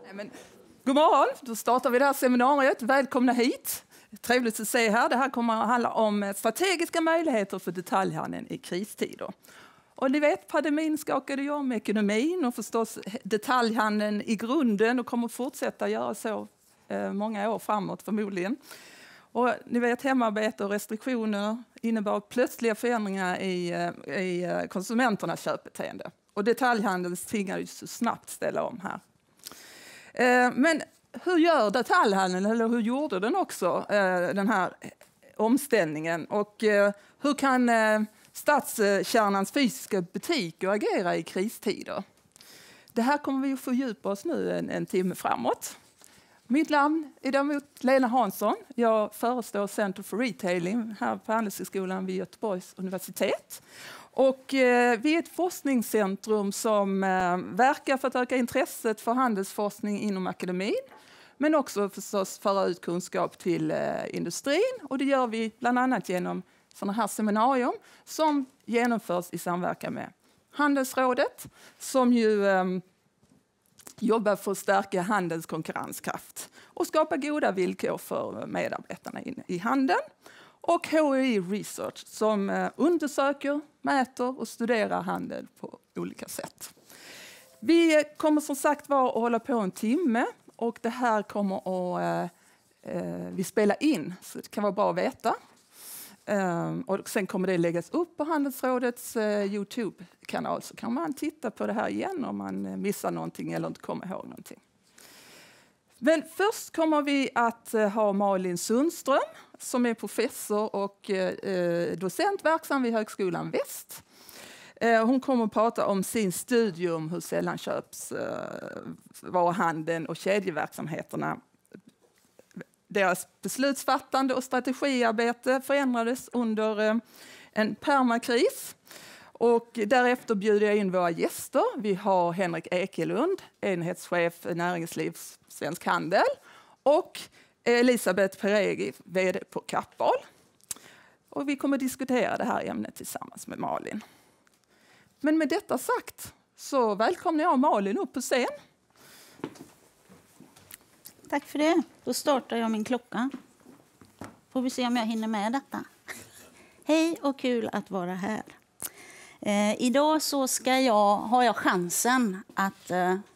Men, god morgon, då startar vi det här seminariet. Välkomna hit. Trevligt att se här. Det här kommer att handla om strategiska möjligheter för detaljhandeln i kristider. Och ni vet, pandemin skakade ju om ekonomin och förstås detaljhandeln i grunden och kommer fortsätta göra så många år framåt förmodligen. Och ni vet, hemarbete och restriktioner innebar plötsliga förändringar i konsumenternas köpbeteende. Och detaljhandeln tvingades så snabbt ställa om här. Men hur gör detaljhandeln, eller hur gjorde den också den här omställningen? Och hur kan stadskärnans fysiska butiker agera i kristider? Det här kommer vi att fördjupa oss nu en timme framåt. Mitt namn är däremot Lena Hansson. Jag förestår Center for Retailing här på Handelshögskolan vid Göteborgs universitet. Och vi är ett forskningscentrum som verkar för att öka intresset för handelsforskning inom akademin. Men också förstås föra ut kunskap till industrin. Och det gör vi bland annat genom sådana här seminarium som genomförs i samverkan med Handelsrådet. Som ju jobbar för att stärka handelns konkurrenskraft och skapa goda villkor för medarbetarna i handeln. Och HI Research som undersöker, mäter och studerar handel på olika sätt. Vi kommer som sagt att hålla på en timme och det här kommer att vi spela in, så det kan vara bra att veta. Och sen kommer det läggas upp på Handelsrådets YouTube-kanal, så kan man titta på det här igen om man missar någonting eller inte kommer ihåg någonting. Men först kommer vi att ha Malin Sundström som är professor och docent verksam vid Högskolan Väst. Hon kommer att prata om sin studie om hur sällanköpsvaruhandeln och kedjeverksamheterna, deras beslutsfattande och strategiarbete förändrades under en permakris. Och därefter bjuder jag in våra gäster. Vi har Henrik Ekelund, enhetschef näringsliv Svensk Handel. Och Elisabeth Peregi, vd på Kappahl. Och vi kommer att diskutera det här ämnet tillsammans med Malin. Men med detta sagt så välkomnar jag Malin upp på scen. Tack för det. Då startar jag min klocka. Får vi se om jag hinner med detta. Hej och kul att vara här. Idag så har jag chansen att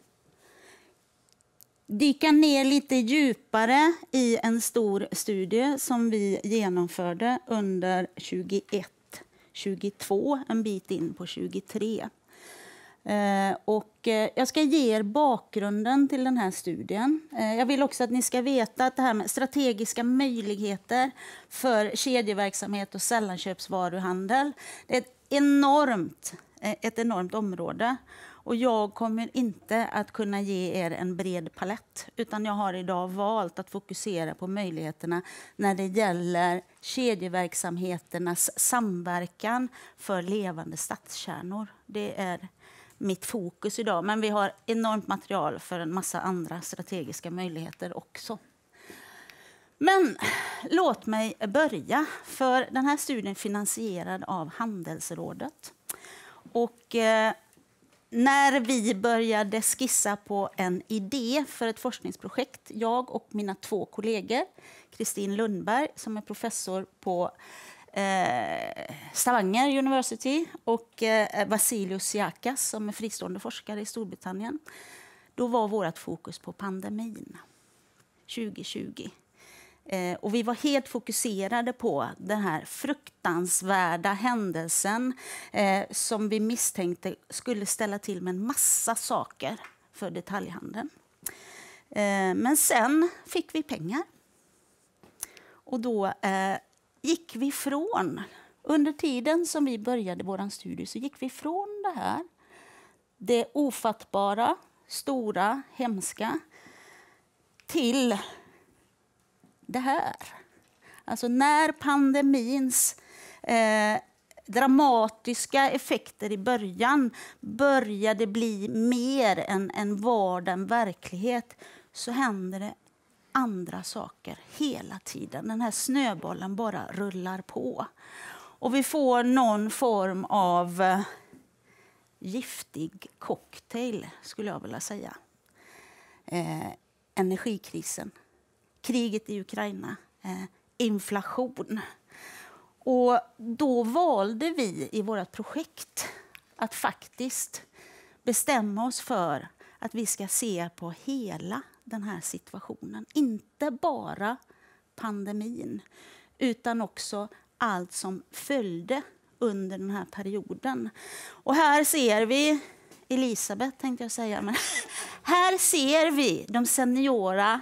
dyka ner lite djupare i en stor studie som vi genomförde under 21, 22, en bit in på 23. Och jag ska ge er bakgrunden till den här studien. Jag vill också att ni ska veta att det här med strategiska möjligheter för kedjeverksamhet och sällanköpsvaruhandel, det är ett enormt område. Och jag kommer inte att kunna ge er en bred palett, utan jag har idag valt att fokusera på möjligheterna när det gäller kedjeverksamheternas samverkan för levande stadskärnor. Det är mitt fokus idag, men vi har enormt material för en massa andra strategiska möjligheter också. Men låt mig börja, för den här studien är finansierad av Handelsrådet. Och när vi började skissa på en idé för ett forskningsprojekt, jag och mina 2 kollegor, Kristin Lundberg som är professor på Stavanger University och Vasilios Siakas som är fristående forskare i Storbritannien. Då var vårt fokus på pandemin 2020. Och vi var helt fokuserade på den här fruktansvärda händelsen som vi misstänkte skulle ställa till med en massa saker för detaljhandeln. Men sen fick vi pengar. Och då gick vi under tiden som vi började vår studie så gick vi från det här, det ofattbara, stora, hemska, till det här. Alltså när pandemins dramatiska effekter i början började bli mer än vardag, en verklighet, så händer det andra saker hela tiden. Den här snöbollen bara rullar på. Och vi får någon form av giftig cocktail, skulle jag vilja säga. energikrisen, kriget i Ukraina, inflation. Och då valde vi i vårt projekt att faktiskt bestämma oss för att vi ska se på hela den här situationen. Inte bara pandemin, utan också allt som följde under den här perioden. Och här ser vi, Elisabeth tänkte jag säga, men här ser vi de seniora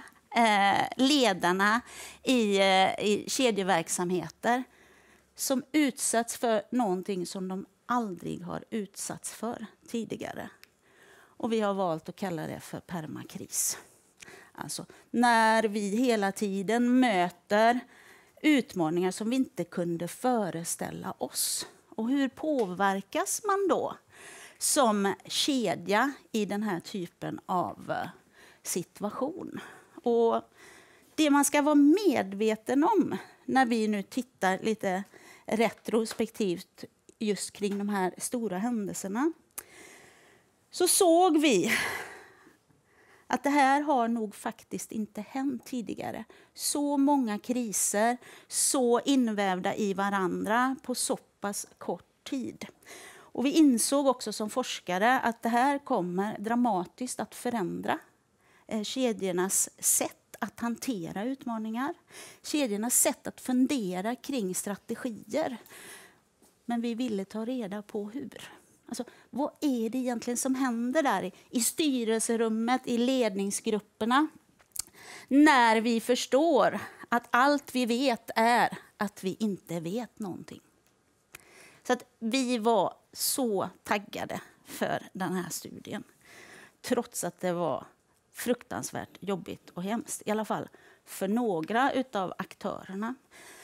ledarna i kedjeverksamheter som utsatts för någonting som de aldrig har utsatts för tidigare. Och vi har valt att kalla det för permakris. Alltså när vi hela tiden möter utmaningar som vi inte kunde föreställa oss. Och hur påverkas man då som kedja i den här typen av situation? Och det man ska vara medveten om när vi nu tittar lite retrospektivt just kring de här stora händelserna, så såg vi att det här har nog faktiskt inte hänt tidigare. Så många kriser, så invävda i varandra på så pass kort tid. Och vi insåg också som forskare att det här kommer dramatiskt att förändra kedjornas sätt att hantera utmaningar. Kedjornas sätt att fundera kring strategier. Men vi ville ta reda på hur. Alltså, vad är det egentligen som händer där i styrelserummet, i ledningsgrupperna? När vi förstår att allt vi vet är att vi inte vet någonting. Så att vi var så taggade för den här studien. Trots att det var fruktansvärt jobbigt och hemskt. I alla fall för några utav aktörerna.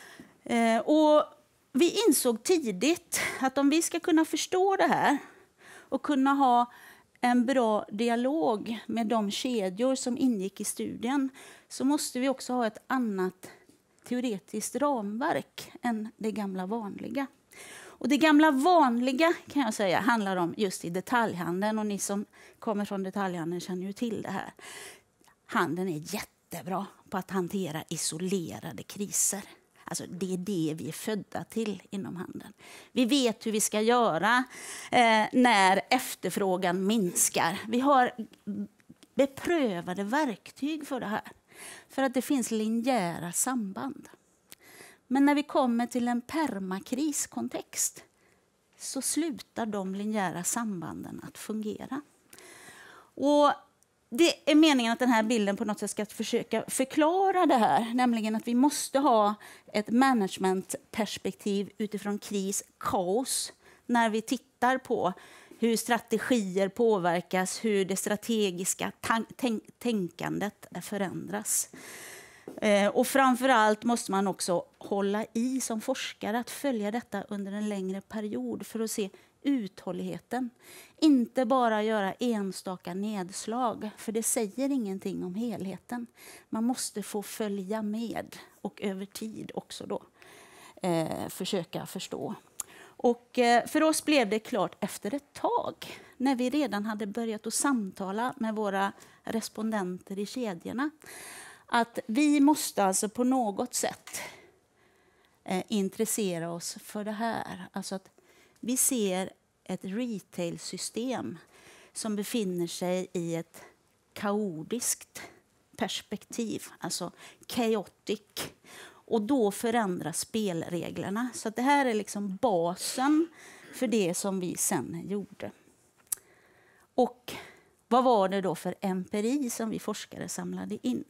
Och vi insåg tidigt att om vi ska kunna förstå det här och kunna ha en bra dialog med de kedjor som ingick i studien, så måste vi också ha ett annat teoretiskt ramverk än det gamla vanliga. Och det gamla vanliga kan jag säga handlar om just i detaljhandeln, och ni som kommer från detaljhandeln känner ju till det här. Handeln är jättebra på att hantera isolerade kriser. Alltså det är det vi är födda till inom handeln. Vi vet hur vi ska göra när efterfrågan minskar. Vi har beprövade verktyg för det här. För att det finns linjära samband. Men när vi kommer till en permakriskontext så slutar de linjära sambanden att fungera. Och det är meningen att den här bilden på något sätt ska försöka förklara det här. Nämligen att vi måste ha ett managementperspektiv utifrån kris, kaos. När vi tittar på hur strategier påverkas, hur det strategiska tänkandet förändras. Och framförallt måste man också hålla i som forskare att följa detta under en längre period för att se uthålligheten. Inte bara göra enstaka nedslag, för det säger ingenting om helheten. Man måste få följa med och över tid också då försöka förstå. Och för oss blev det klart efter ett tag, när vi redan hade börjat att samtala med våra respondenter i kedjorna, att vi måste alltså på något sätt intressera oss för det här. Alltså att vi ser ett retailsystem som befinner sig i ett kaotiskt perspektiv, alltså chaotic. Och då förändras spelreglerna. Så att det här är liksom basen för det som vi sen gjorde. Och vad var det då för empiri som vi forskare samlade in?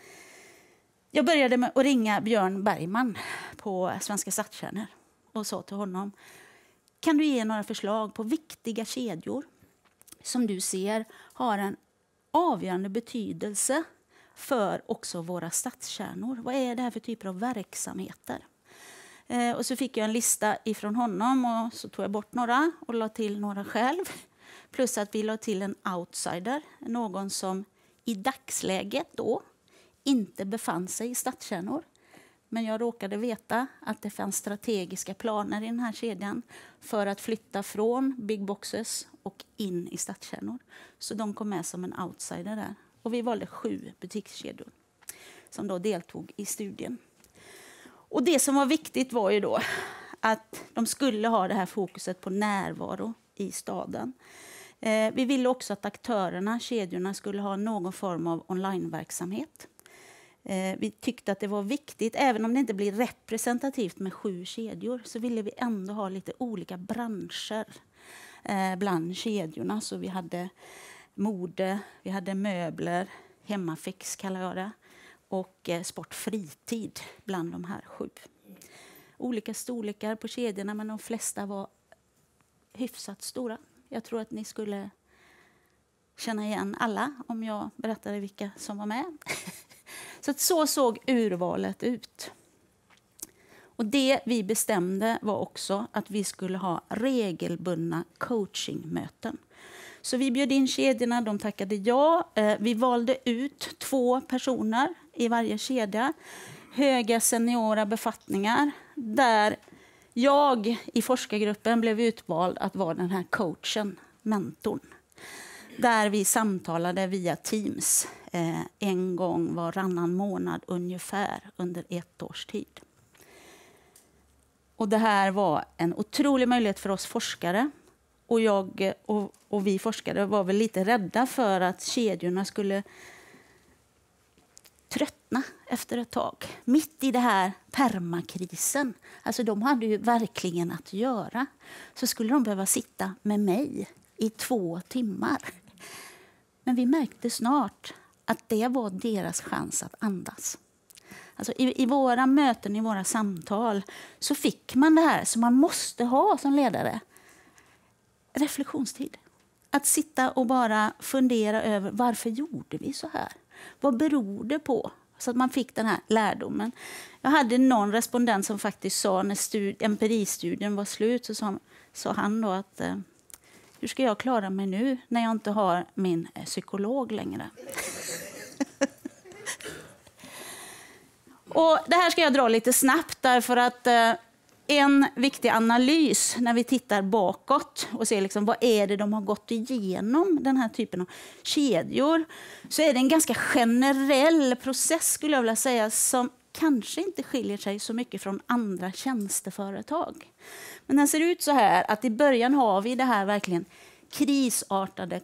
Jag började med att ringa Björn Bergman på Svenska Stadskärnor och sa till honom: kan du ge några förslag på viktiga kedjor som du ser har en avgörande betydelse för också våra stadskärnor? Vad är det här för typer av verksamheter? Och så fick jag en lista ifrån honom, och så tog jag bort några och la till några själv. Plus att vi la till en outsider, någon som i dagsläget då inte befann sig i stadskärnor. Men jag råkade veta att det fanns strategiska planer i den här kedjan för att flytta från big boxes och in i stadskärnor. Så de kom med som en outsider där. Och vi valde 7 butikskedjor som då deltog i studien. Och det som var viktigt var ju då att de skulle ha det här fokuset på närvaro i staden. Vi ville också att aktörerna, kedjorna, skulle ha någon form av onlineverksamhet. Vi tyckte att det var viktigt, även om det inte blir representativt med 7 kedjor, så ville vi ändå ha lite olika branscher bland kedjorna. Så vi hade mode, vi hade möbler, hemmafix kallar jag det, och sportfritid bland de här 7. Olika storlekar på kedjorna, men de flesta var hyfsat stora. Jag tror att ni skulle känna igen alla om jag berättade vilka som var med. Så såg urvalet ut. Och det vi bestämde var också att vi skulle ha regelbundna coachingmöten. Så vi bjöd in kedjorna, de tackade ja. Vi valde ut 2 personer i varje kedja. Höga seniora befattningar där jag i forskargruppen blev utvald att vara den här coachen, mentorn. Där vi samtalade via Teams en gång varannan månad ungefär under 1 års tid. Och det här var en otrolig möjlighet för oss forskare. Och jag och vi forskare var väl lite rädda för att kedjorna skulle tröttna efter ett tag. Mitt i det här permakrisen. Alltså de hade ju verkligen att göra. Så skulle de behöva sitta med mig i 2 timmar. Men vi märkte snart att det var deras chans att andas. Alltså i våra möten, i våra samtal, så fick man det här som man måste ha som ledare. Reflektionstid. Att sitta och bara fundera över varför gjorde vi så här? Vad beror det på? Så att man fick den här lärdomen. Jag hade någon respondent som faktiskt sa när empiristudien var slut, så sa han då att hur ska jag klara mig nu när jag inte har min psykolog längre? Och det här ska jag dra lite snabbt därför att en viktig analys när vi tittar bakåt och ser liksom, vad är det de har gått igenom, den här typen av kedjor, så är det en ganska generell process skulle jag vilja säga som kanske inte skiljer sig så mycket från andra tjänsteföretag. Men den ser ut så här att i början har vi det här verkligen krisartade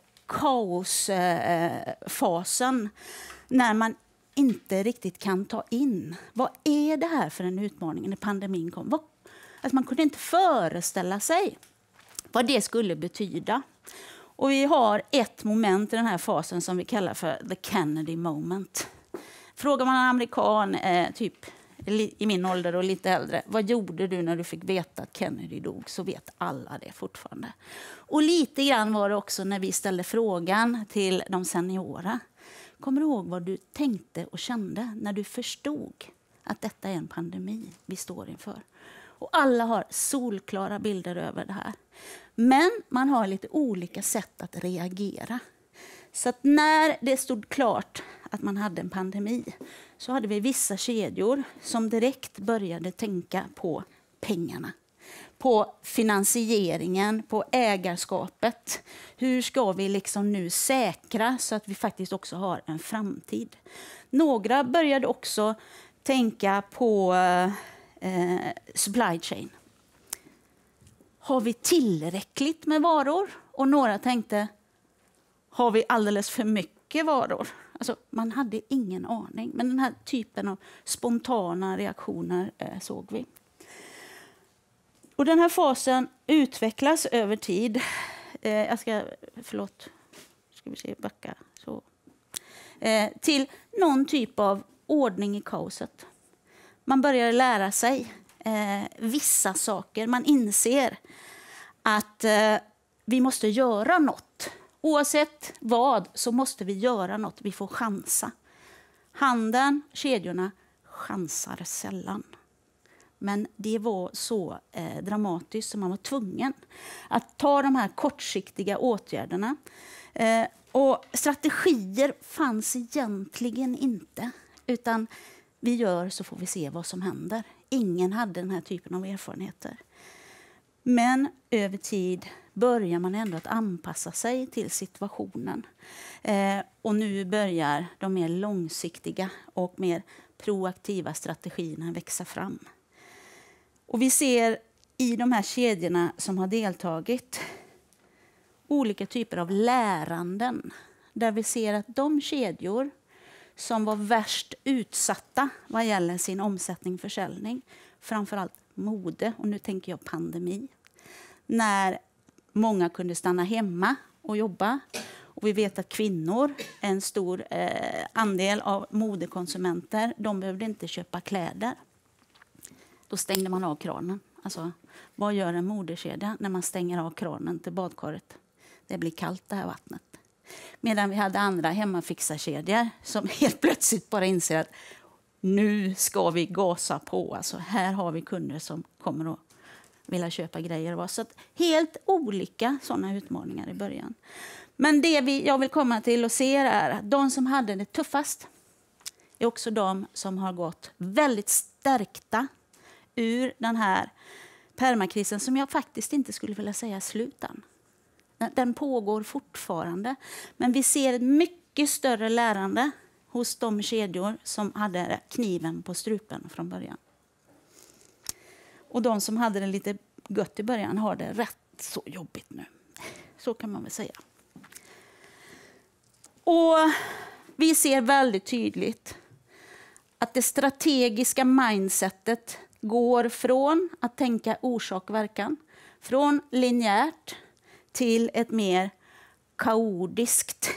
kaosfasen när man inte riktigt kan ta in. Vad är det här för en utmaning när pandemin kom? Alltså man kunde inte föreställa sig vad det skulle betyda. Och vi har ett moment i den här fasen som vi kallar för the Kennedy moment. Frågar man en amerikan, typ i min ålder och lite äldre, vad gjorde du när du fick veta att Kennedy dog? Så vet alla det fortfarande. Och lite grann var det också när vi ställde frågan till de seniora. Kommer du ihåg vad du tänkte och kände när du förstod att detta är en pandemi vi står inför? Och alla har solklara bilder över det här. Men man har lite olika sätt att reagera. Så att när det stod klart att man hade en pandemi så hade vi vissa kedjor som direkt började tänka på pengarna. På finansieringen, på ägarskapet. Hur ska vi liksom nu säkra så att vi faktiskt också har en framtid? Några började också tänka på supply chain. Har vi tillräckligt med varor? Och några tänkte, har vi alldeles för mycket varor? Alltså, man hade ingen aning. Men den här typen av spontana reaktioner såg vi. Och den här fasen utvecklas över tid. Ska vi se, backa. Så. Till någon typ av ordning i kaoset. Man börjar lära sig vissa saker. Man inser att vi måste göra något. Oavsett vad så måste vi göra något. Vi får chansa. Handeln, kedjorna, chansar sällan. Men det var så dramatiskt som man var tvungen att ta de här kortsiktiga åtgärderna. Och strategier fanns egentligen inte. Utan vi gör så får vi se vad som händer. Ingen hade den här typen av erfarenheter. Men över tid börjar man ändå att anpassa sig till situationen. Och nu börjar de mer långsiktiga och mer proaktiva strategierna växa fram. Och vi ser i de här kedjorna som har deltagit olika typer av läranden. Där vi ser att de kedjor som var värst utsatta vad gäller sin omsättning och försäljning, framförallt mode, och nu tänker jag pandemi, när många kunde stanna hemma och jobba. Och vi vet att kvinnor är en stor andel av modekonsumenter. De behövde inte köpa kläder. Då stängde man av kranen. Alltså, vad gör en modekedja när man stänger av kranen till badkaret? Det blir kallt det här vattnet. Medan vi hade andra hemmafixarkedjor som helt plötsligt bara inser att nu ska vi gasa på. Alltså, här har vi kunder som kommer att vilja köpa grejer. Så att helt olika sådana utmaningar i början. Men det jag vill komma till och se är att de som hade det tuffast är också de som har gått väldigt stärkta ur den här permakrisen som jag faktiskt inte skulle vilja säga slutan. Den pågår fortfarande. Men vi ser ett mycket större lärande hos de kedjor som hade kniven på strupen från början. Och de som hade det lite gött i början har det rätt så jobbigt nu. Så kan man väl säga. Och vi ser väldigt tydligt att det strategiska mindsetet går från att tänka orsak och verkan, från linjärt till ett mer kaotiskt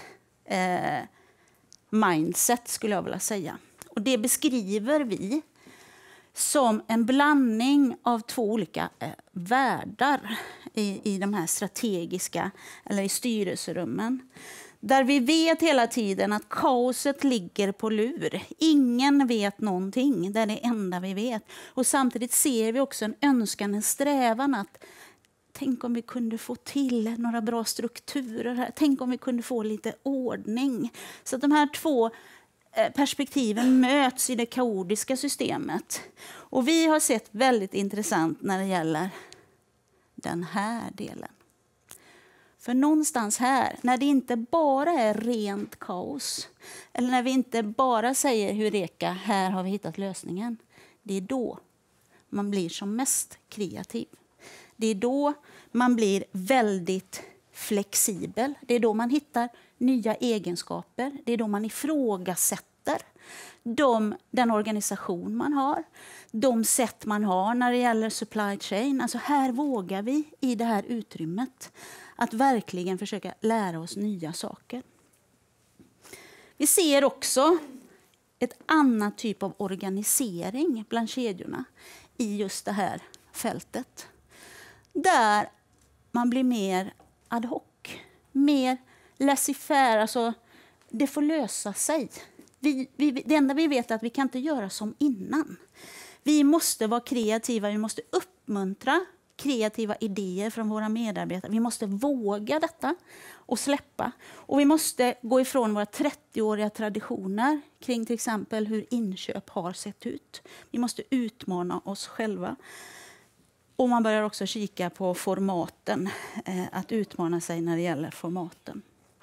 mindset skulle jag vilja säga. Och det beskriver vi som en blandning av två olika världar i de här strategiska eller i styrelserummen. Där vi vet hela tiden att kaoset ligger på lur. Ingen vet någonting. Det är det enda vi vet. Och samtidigt ser vi också en önskan, en strävan att tänk om vi kunde få till några bra strukturer här. Tänk om vi kunde få lite ordning. Så att de här två perspektiven möts i det kaotiska systemet. Och vi har sett väldigt intressant när det gäller den här delen. För någonstans här, när det inte bara är rent kaos, eller när vi inte bara säger Eureka, här har vi hittat lösningen. Det är då man blir som mest kreativ. Det är då man blir väldigt flexibel. Det är då man hittar nya egenskaper. Det är då man ifrågasätter den organisation man har. De sätt man har när det gäller supply chain. Alltså här vågar vi i det här utrymmet att verkligen försöka lära oss nya saker. Vi ser också ett annat typ av organisering bland kedjorna i just det här fältet. Där man blir mer ad hoc, mer laissez-faire, alltså det får lösa sig. Det enda vi vet är att vi kan inte göra som innan. Vi måste vara kreativa, vi måste uppmuntra kreativa idéer från våra medarbetare. Vi måste våga detta och släppa. Och vi måste gå ifrån våra 30-åriga traditioner kring till exempel hur inköp har sett ut. Vi måste utmana oss själva. Och man börjar också kika på formaten, att utmana sig när det gäller formaten.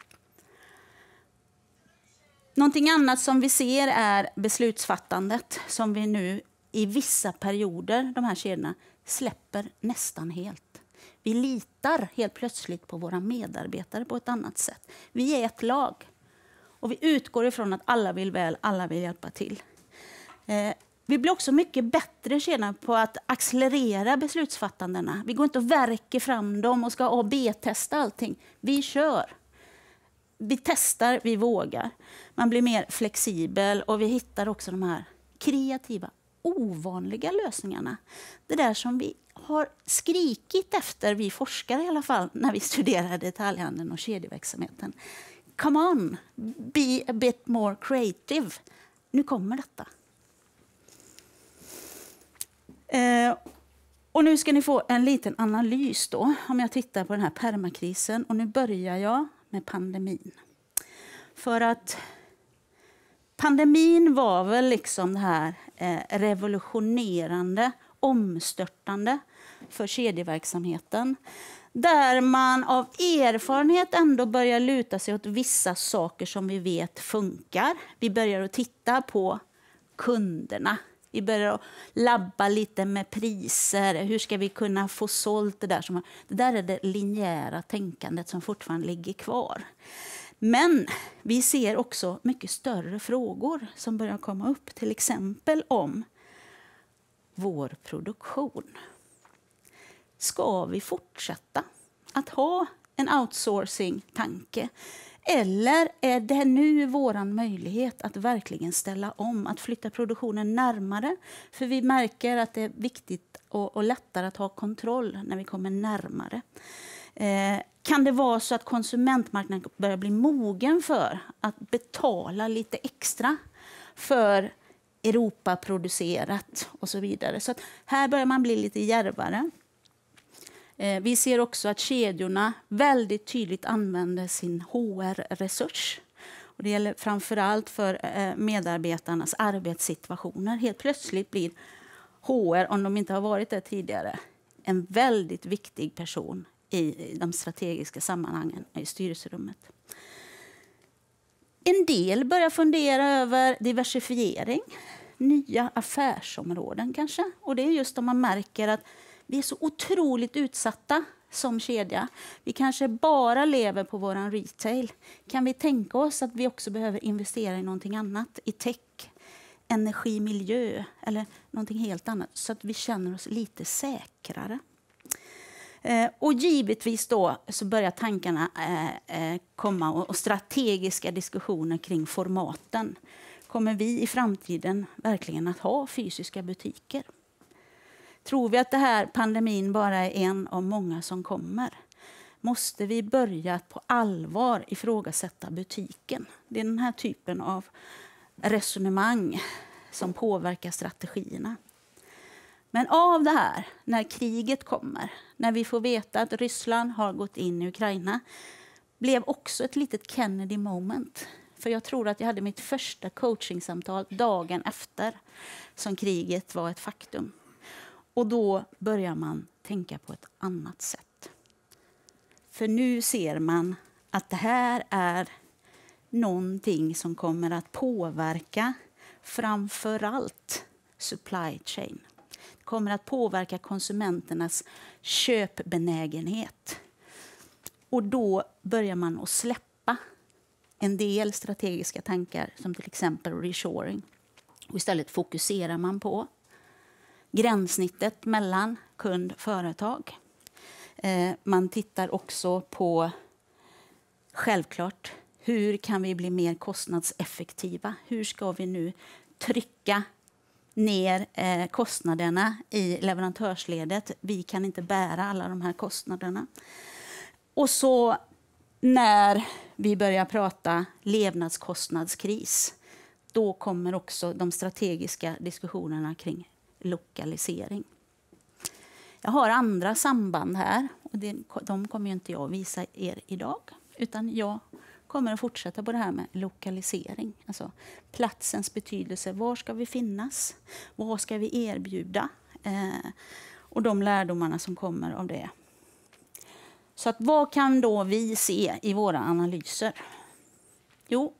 Någonting annat som vi ser är beslutsfattandet som vi nu i vissa perioder, de här kedjorna, släpper nästan helt. Vi litar helt plötsligt på våra medarbetare på ett annat sätt. Vi är ett lag och vi utgår ifrån att alla vill väl, alla vill hjälpa till. Vi blir också mycket bättre sedan på att accelerera beslutsfattandena. Vi går inte och verkar fram dem och ska A- och B-testa allting. Vi kör. Vi testar, vi vågar. Man blir mer flexibel och vi hittar också de här kreativa, ovanliga lösningarna. Det där som vi har skrikit efter, vi forskare i alla fall, när vi studerar detaljhandeln och kedjeverksamheten. Come on, be a bit more creative. Nu kommer detta. Och nu ska ni få en liten analys då, om jag tittar på den här permakrisen. Och nu börjar jag med pandemin. För att pandemin var väl liksom det här revolutionerande, omstörtande för kedjeverksamheten. Där man av erfarenhet ändå börjar luta sig åt vissa saker som vi vet funkar. Vi börjar att titta på kunderna. Vi börjar att labba lite med priser. Hur ska vi kunna få sålt det där? Det där är det linjära tänkandet som fortfarande ligger kvar. Men vi ser också mycket större frågor som börjar komma upp. Till exempel om vår produktion. Ska vi fortsätta att ha en outsourcing-tanke? Eller är det nu vår möjlighet att verkligen ställa om, att flytta produktionen närmare? För vi märker att det är viktigt och lättare att ha kontroll när vi kommer närmare. Kan det vara så att konsumentmarknaden börjar bli mogen för att betala lite extra för Europaproducerat och så vidare? Så att här börjar man bli lite djärvare. Vi ser också att kedjorna väldigt tydligt använder sin HR-resurs. Och det gäller framförallt för medarbetarnas arbetssituationer. Helt plötsligt blir HR, om de inte har varit det tidigare, en väldigt viktig person i de strategiska sammanhangen i styrelserummet. En del börjar fundera över diversifiering, nya affärsområden kanske. Och det är just om man märker att vi är så otroligt utsatta som kedja. Vi kanske bara lever på vår retail. Kan vi tänka oss att vi också behöver investera i någonting annat? I tech, energi, miljö eller någonting helt annat. Så att vi känner oss lite säkrare. Och givetvis då så börjar tankarna komma och strategiska diskussioner kring formaten. Kommer vi i framtiden verkligen att ha fysiska butiker? Tror vi att det här pandemin bara är en av många som kommer? Måste vi börja på allvar ifrågasätta butiken? Det är den här typen av resonemang som påverkar strategierna. Men av det här, när kriget kommer, när vi får veta att Ryssland har gått in i Ukraina, blev också ett litet Kennedy moment. För jag tror att jag hade mitt första coachingsamtal dagen efter som kriget var ett faktum. Och då börjar man tänka på ett annat sätt. För nu ser man att det här är någonting som kommer att påverka framförallt supply chain. Det kommer att påverka konsumenternas köpbenägenhet. Och då börjar man att släppa en del strategiska tankar som till exempel reshoring. Och istället fokuserar man på gränssnittet mellan kund och företag. Man tittar också på, självklart, hur kan vi bli mer kostnadseffektiva? Hur ska vi nu trycka ner kostnaderna i leverantörsledet? Vi kan inte bära alla de här kostnaderna. Och så när vi börjar prata levnadskostnadskris, då kommer också de strategiska diskussionerna kring lokalisering. Jag har andra samband här och de kommer inte jag visa er idag, utan jag kommer att fortsätta på det här med lokalisering. Alltså platsens betydelse. Var ska vi finnas? Vad ska vi erbjuda? Och de lärdomarna som kommer av det. Så att vad kan då vi se i våra analyser? Jo,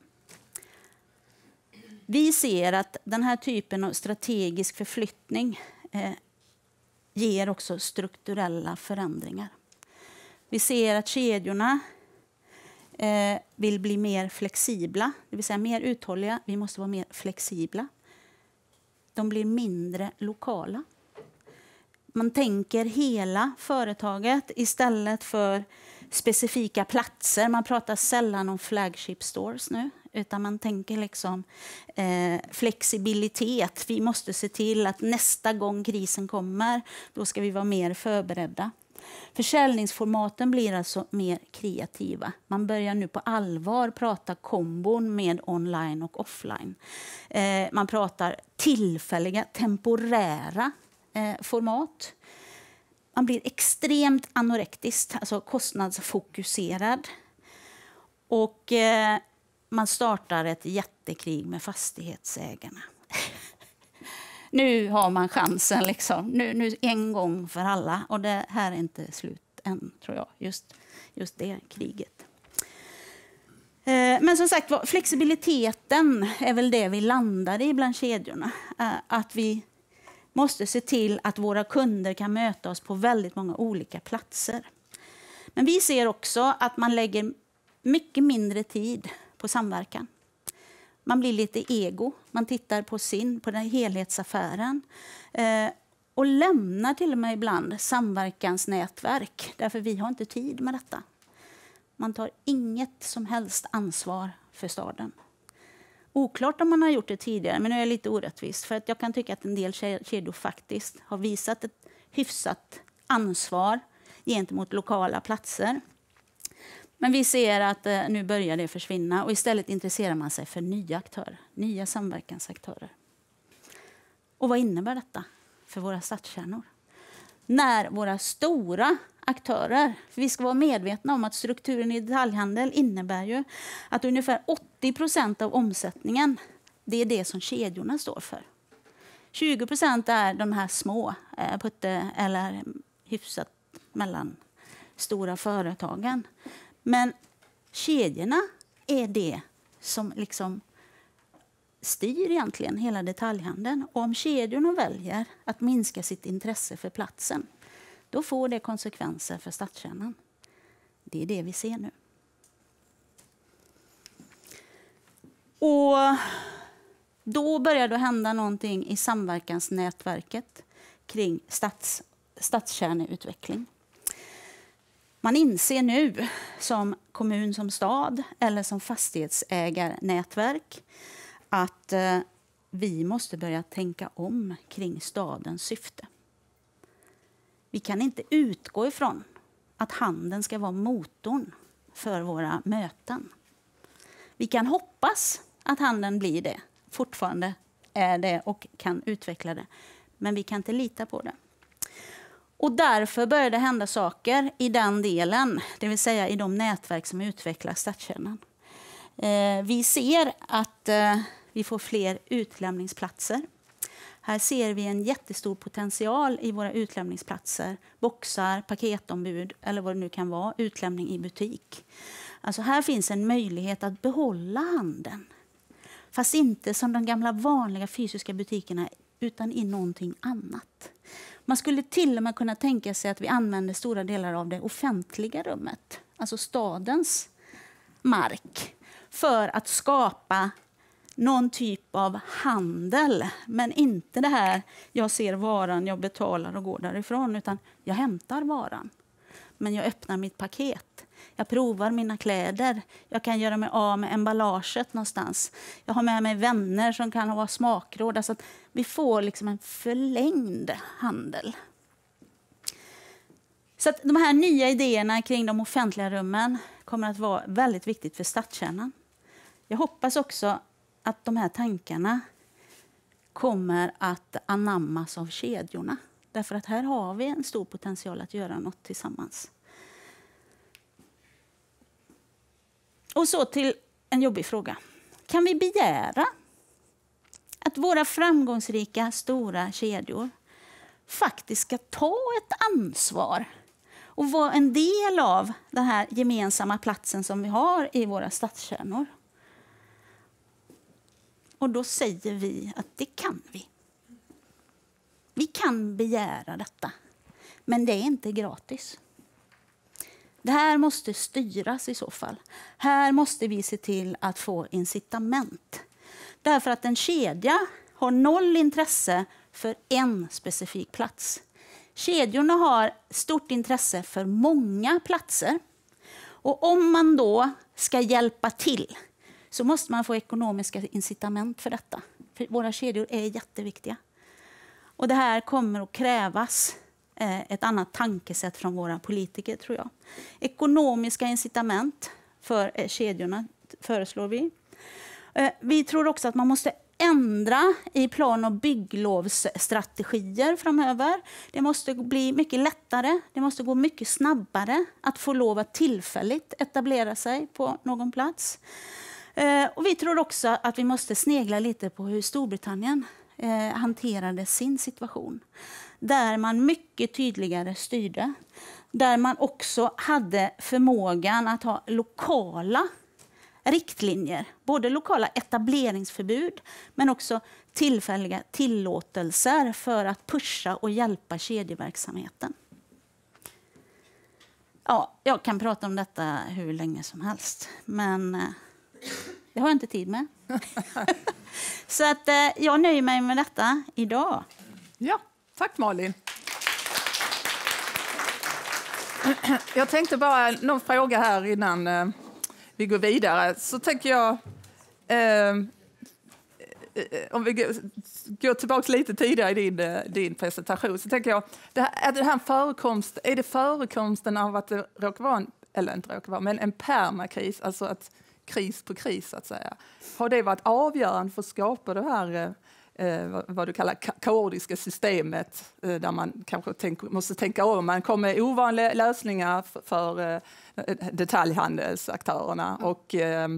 vi ser att den här typen av strategisk förflyttning ger också strukturella förändringar. Vi ser att kedjorna vill bli mer flexibla, det vill säga mer uthålliga. Vi måste vara mer flexibla. De blir mindre lokala. Man tänker hela företaget istället för specifika platser. Man pratar sällan om flagship stores nu, utan man tänker liksom flexibilitet. Vi måste se till att nästa gång krisen kommer, då ska vi vara mer förberedda. Försäljningsformaten blir alltså mer kreativa. Man börjar nu på allvar prata kombon med online och offline. Man pratar tillfälliga, temporära format. Man blir extremt anorektisk, alltså kostnadsfokuserad. Och man startar ett jättekrig med fastighetsägarna. nu har man chansen. Liksom. Nu en gång för alla. Och det här är inte slut än, tror jag. Just det kriget. Men som sagt, flexibiliteten är väl det vi landar i bland kedjorna. Att vi måste se till att våra kunder kan möta oss på väldigt många olika platser. Men vi ser också att man lägger mycket mindre tid på samverkan. Man blir lite ego. Man tittar på den helhetsaffären. Och lämnar till och med ibland samverkansnätverk. Därför vi har inte tid med detta. Man tar inget som helst ansvar för staden. Oklart om man har gjort det tidigare, men nu är det lite orättvist. För att jag kan tycka att en del kedjor faktiskt har visat ett hyfsat ansvar gentemot lokala platser. Men vi ser att nu börjar det försvinna och istället intresserar man sig för nya aktörer, nya samverkansaktörer. Och vad innebär detta för våra stadskärnor? När våra stora aktörer, för vi ska vara medvetna om att strukturen i detaljhandel innebär ju att ungefär 80% av omsättningen, det är det som kedjorna står för. 20% är de här små eller hyfsat mellan stora företagen. Men kedjorna är det som liksom styr egentligen hela detaljhandeln. Och om kedjorna väljer att minska sitt intresse för platsen, då får det konsekvenser för stadskärnan. Det är det vi ser nu. Och då börjar det hända någonting i samverkansnätverket kring stadskärneutveckling. Man inser nu som kommun, som stad eller som fastighetsägarnätverk att vi måste börja tänka om kring stadens syfte. Vi kan inte utgå ifrån att handeln ska vara motorn för våra möten. Vi kan hoppas att handeln blir det, fortfarande är det och kan utveckla det. Men vi kan inte lita på det. Och därför börjar det hända saker i den delen, det vill säga i de nätverk som utvecklar stadskärnan. Vi ser att vi får fler utlämningsplatser. Här ser vi en jättestor potential i våra utlämningsplatser. Boxar, paketombud eller vad det nu kan vara. Utlämning i butik. Alltså här finns en möjlighet att behålla handeln. Fast inte som de gamla vanliga fysiska butikerna utan i någonting annat. Man skulle till och med kunna tänka sig att vi använder stora delar av det offentliga rummet. Alltså stadens mark. För att skapa någon typ av handel, men inte det här jag ser varan, jag betalar och går därifrån, utan jag hämtar varan. Men jag öppnar mitt paket. Jag provar mina kläder. Jag kan göra mig av med emballaget någonstans. Jag har med mig vänner som kan ha smakråd. Alltså att vi får liksom en förlängd handel. Så att de här nya idéerna kring de offentliga rummen kommer att vara väldigt viktigt för stadskärnan. Jag hoppas också att de här tankarna kommer att anammas av kedjorna. Därför att här har vi en stor potential att göra något tillsammans. Och så till en jobbig fråga. Kan vi begära att våra framgångsrika stora kedjor faktiskt ska ta ett ansvar och vara en del av den här gemensamma platsen som vi har i våra stadskärnor? Och då säger vi att det kan vi. Vi kan begära detta, men det är inte gratis. Det här måste styras i så fall. Här måste vi se till att få incitament. Därför att en kedja har noll intresse för en specifik plats. Kedjorna har stort intresse för många platser. Och om man då ska hjälpa till så måste man få ekonomiska incitament för detta. För våra kedjor är jätteviktiga. Och det här kommer att krävas ett annat tankesätt från våra politiker, tror jag. Ekonomiska incitament för kedjorna föreslår vi. Vi tror också att man måste ändra i plan- och bygglovsstrategier framöver. Det måste bli mycket lättare, det måste gå mycket snabbare att få lov att tillfälligt etablera sig på någon plats. Och vi tror också att vi måste snegla lite på hur Storbritannien hanterade sin situation. Där man mycket tydligare styrde. Där man också hade förmågan att ha lokala riktlinjer. Både lokala etableringsförbud men också tillfälliga tillåtelser för att pusha och hjälpa kedjeverksamheten. Ja, jag kan prata om detta hur länge som helst, men det har jag inte tid med. Så att jag nöjer mig med detta idag. Ja, tack Malin. Jag tänkte bara någon fråga här innan vi går vidare. Så tänker jag, om vi går tillbaka lite tidigare i din presentation, så tänker jag, är det förekomsten av att det råkar vara en permakris, alltså att kris på kris så att säga. Har det varit avgörande för att skapa det här vad du kallar kaotiska systemet där man kanske måste tänka om. Man kommer med ovanliga lösningar för detaljhandelsaktörerna och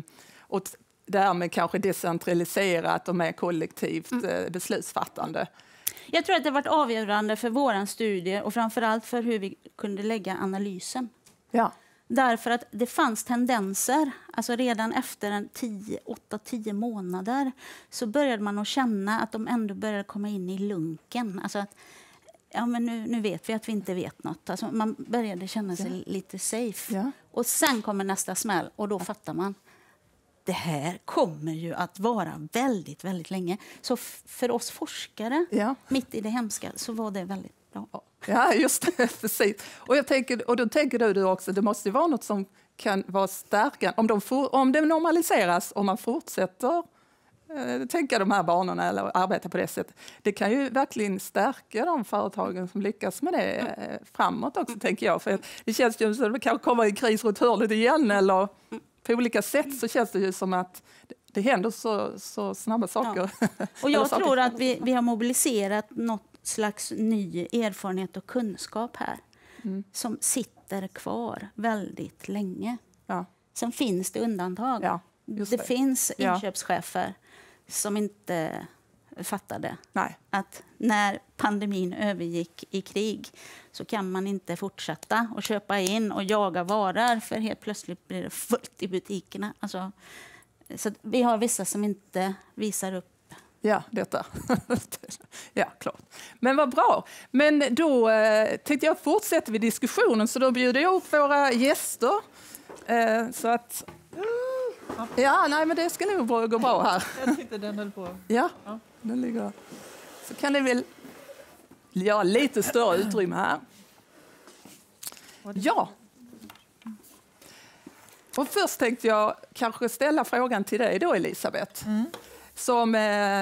därmed kanske decentraliserat och mer kollektivt beslutsfattande. Jag tror att det har varit avgörande för våran studie och framförallt för hur vi kunde lägga analysen. Ja. Därför att det fanns tendenser, alltså redan efter 8-10 månader så började man att känna att de ändå började komma in i lunken. Alltså att, ja men nu vet vi att vi inte vet något. Alltså man började känna sig lite safe. Ja. Och sen kommer nästa smäll och då fattar man. Det här kommer ju att vara väldigt, väldigt länge. Så för oss forskare, mitt i det hemska, så var det väldigt bra. Ja, just det, precis. Och då tänker du också, det måste vara något som kan vara stärkande. Om det normaliseras, om man fortsätter tänka de här banorna eller arbeta på det sättet. Det kan ju verkligen stärka de företagen som lyckas med det framåt också, tänker jag. För det känns ju som att det kan komma i kris runt hörnet igen eller på olika sätt så känns det ju som att det händer så snabba saker. Ja. Och jag tror att vi har mobiliserat något slags ny erfarenhet och kunskap här som sitter kvar väldigt länge. Ja. Sen finns det undantag. Ja, det finns inköpschefer som inte fattade att när pandemin övergick i krig så kan man inte fortsätta och köpa in och jaga varor för helt plötsligt blir det fullt i butikerna. Alltså, så vi har vissa som inte visar upp. Ja, detta. Ja, klart. Men vad bra. Men då tänkte jag fortsätta vid diskussionen så då bjuder jag upp våra gäster. Så att... Ja, nej, men det ska nog gå bra här. Jag tyckte den höll på. Ja, den ligger. Så kan ni väl göra lite större utrymme här. Ja. Och först tänkte jag kanske ställa frågan till dig då, Elisabeth. Som...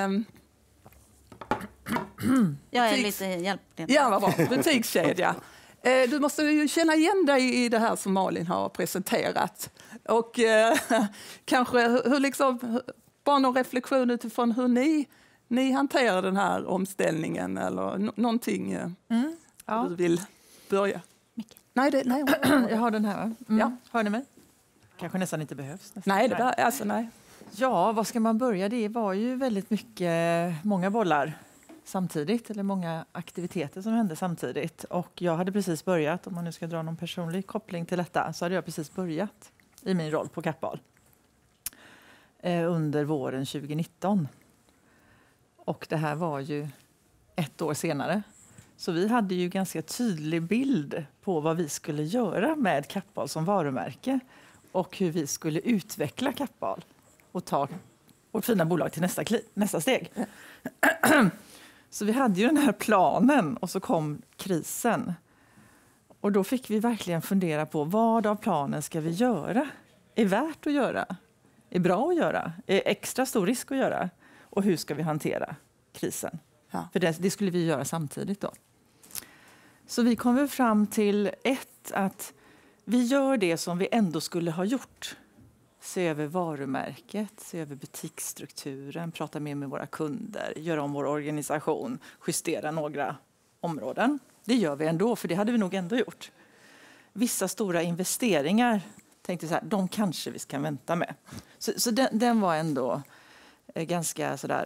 jag är lite hjälplig. Ja, vad bra. Butikskedja. Du måste ju känna igen dig i det här som Malin har presenterat. Och kanske bara någon reflektion utifrån hur ni hanterar den här omställningen eller någonting du vill börja. Nej, jag har den här. Ja. Hör ni mig? Kanske nästan inte behövs. Nej. Ja, vad ska man börja? Det var ju väldigt många bollar samtidigt, eller många aktiviteter som hände samtidigt. Och jag hade precis börjat, om man nu ska dra någon personlig koppling till detta, så hade jag precis börjat i min roll på Kappahl under våren 2019. Och det här var ju 1 år senare. Så vi hade ju ganska tydlig bild på vad vi skulle göra med Kappahl som varumärke och hur vi skulle utveckla Kappahl och ta vårt fina bolag till nästa steg. Så vi hade ju den här planen och så kom krisen. Och då fick vi verkligen fundera på vad av planen ska vi göra? Är värt att göra? Är bra att göra? Är extra stor risk att göra? Och hur ska vi hantera krisen? Ja. För det skulle vi göra samtidigt då. Så vi kom fram till att vi gör det som vi ändå skulle ha gjort. Se över varumärket, se över butiksstrukturen, prata mer med våra kunder, göra om vår organisation, justera några områden. Det gör vi ändå, för det hade vi nog ändå gjort. Vissa stora investeringar tänkte så här, de kanske vi ska vänta med. Så den var ändå ganska sådär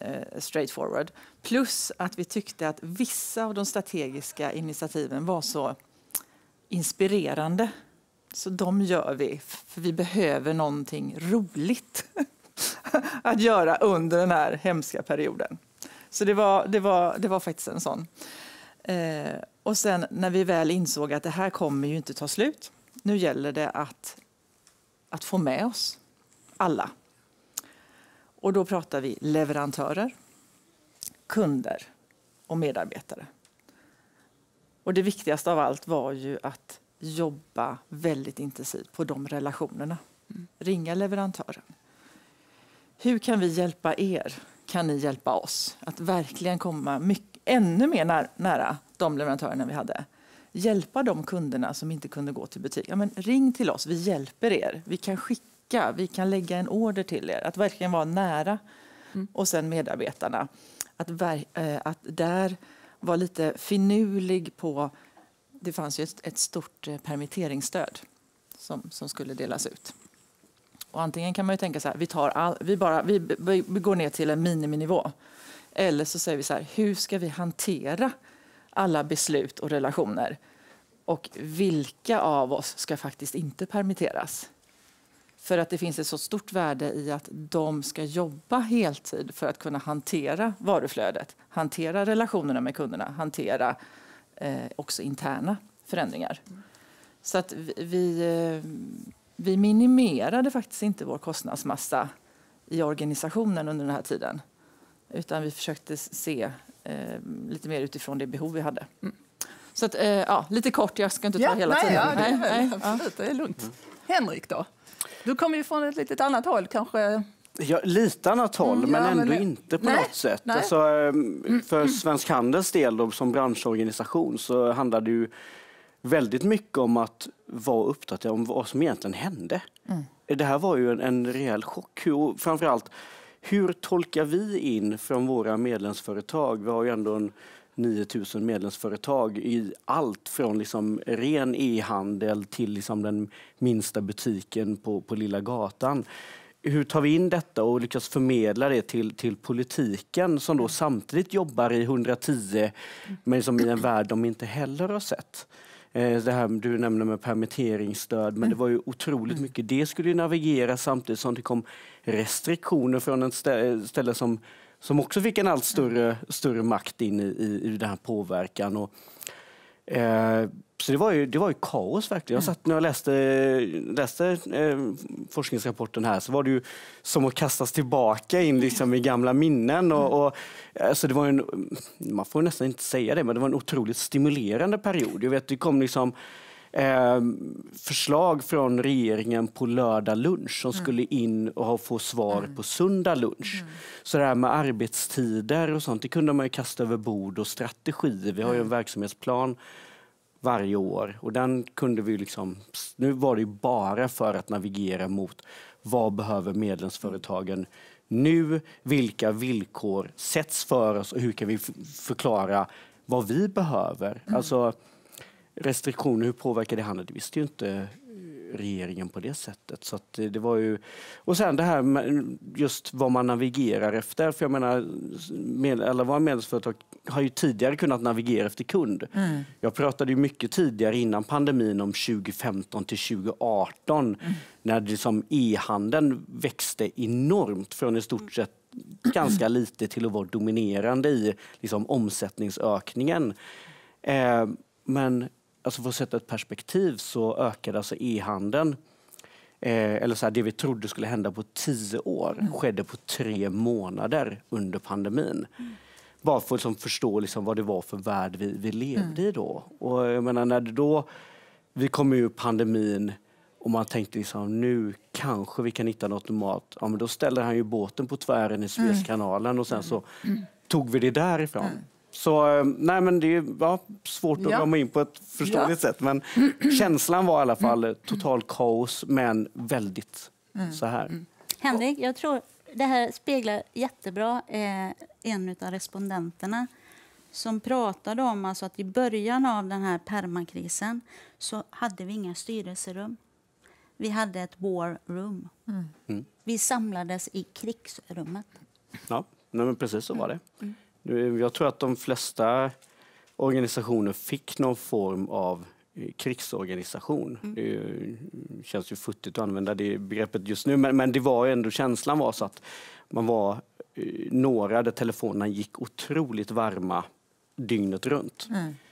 straightforward. Plus att vi tyckte att vissa av de strategiska initiativen var så inspirerande. Så de gör vi, för vi behöver någonting roligt att göra under den här hemska perioden. Så det var faktiskt en sån. Och sen när vi väl insåg att det här kommer ju inte ta slut. Nu gäller det att få med oss alla. Och då pratar vi leverantörer, kunder och medarbetare. Och det viktigaste av allt var ju att jobba väldigt intensivt på de relationerna. Ringa leverantören. Hur kan vi hjälpa er? Kan ni hjälpa oss? Att verkligen komma ännu mer nära de leverantörerna vi hade. Hjälpa de kunderna som inte kunde gå till butik. Ja, men ring till oss, vi hjälper er. Vi kan skicka, vi kan lägga en order till er. Att verkligen vara nära. Och sen medarbetarna. Att där vara lite finurlig på... Det fanns ju ett stort permitteringsstöd som skulle delas ut. Och antingen kan man ju tänka så här, vi går ner till en miniminivå. Eller så säger vi så här, hur ska vi hantera alla beslut och relationer? Och vilka av oss ska faktiskt inte permitteras? För att det finns ett så stort värde i att de ska jobba heltid för att kunna hantera varuflödet, hantera relationerna med kunderna, hantera också interna förändringar. Så att vi minimerade faktiskt inte vår kostnadsmassa i organisationen under den här tiden. Utan vi försökte se lite mer utifrån det behov vi hade. Så att, lite kort, jag ska inte ta hela tiden. Absolut, det är lugnt. Henrik då? Du kommer ju från ett lite annat håll kanske. Ja, lite annat håll, men ändå inte på något sätt. Alltså, för Svensk Handels del då, som branschorganisation så handlar det ju väldigt mycket om att vara uppdaterad om vad som egentligen hände. Det här var ju en rejäl chock. Framförallt, hur tolkar vi in från våra medlemsföretag? Vi har ju ändå 9000 medlemsföretag i allt från liksom ren e-handel till liksom den minsta butiken på lilla gatan. Hur tar vi in detta och lyckas förmedla det till politiken som då samtidigt jobbar i 110 men som i en värld de inte heller har sett? Det här du nämnde med permitteringsstöd, men det var ju otroligt mycket. Det skulle ju navigera samtidigt som det kom restriktioner från ett ställe som också fick en allt större makt in i den här påverkan. Och, så det var ju kaos verkligen. Jag satt när jag läste forskningsrapporten här, så var det ju som att kastas tillbaka in liksom i gamla minnen. Alltså det var man får nästan inte säga det, men det var en otroligt stimulerande period. Jag vet, det kom liksom förslag från regeringen på lördag lunch som skulle in och få svar på söndag lunch. Så det här med arbetstider och sånt, det kunde man ju kasta över bord, och strategier. Vi har ju en verksamhetsplan varje år, och den kunde vi liksom, nu var det ju bara för att navigera mot vad behöver medlemsföretagen nu, vilka villkor sätts för oss och hur kan vi förklara vad vi behöver. Alltså restriktioner, hur påverkar det handeln? Det visste ju inte regeringen på det sättet. Så att det var ju... Och sen det här med just vad man navigerar efter. För jag menar, alla våra medlemsföretag har ju tidigare kunnat navigera efter kund. Jag pratade ju mycket tidigare innan pandemin om 2015 till 2018 när det som e-handeln växte enormt från i stort sett ganska lite till att vara dominerande i liksom omsättningsökningen. Men alltså för att sätta ett perspektiv så ökade alltså e-handeln, eller så här, det vi trodde skulle hända på 10 år skedde på 3 månader under pandemin. Bara för att liksom förstå liksom vad det var för värld vi levde i då. Och jag menar, när vi kom ur pandemin och man tänkte liksom, nu kanske vi kan hitta något mat. Ja, men då ställde han ju båten på tvären i Suezkanalen och sen så tog vi det därifrån. Så nej, men det var svårt att komma in på ett förståeligt sätt. Men känslan var i alla fall total kaos, men väldigt så här. Henrik, jag tror det här speglar jättebra en av respondenterna som pratade om alltså att i början av den här permakrisen så hade vi inga styrelserum. Vi hade ett war room. Vi samlades i krigsrummet. Ja. Nej, men precis så var det. Jag tror att de flesta organisationer fick någon form av krigsorganisation. Det känns ju futtigt att använda det begreppet just nu, men det var ändå, känslan var så att man var några där telefonerna gick otroligt varma dygnet runt.